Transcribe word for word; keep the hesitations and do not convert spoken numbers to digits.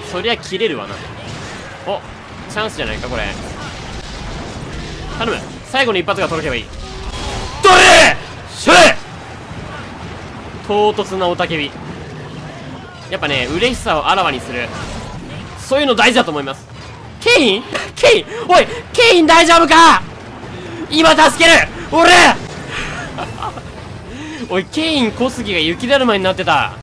そりゃ切れるわな。お、チャンスじゃないかこれ。頼む、最後の一発が届けばいい。どれしょれ。唐突な雄たけび。やっぱね、嬉しさをあらわにする、そういうの大事だと思います。ケインケインおいケイン大丈夫か。今助ける俺おいケイン小杉が雪だるまになってた。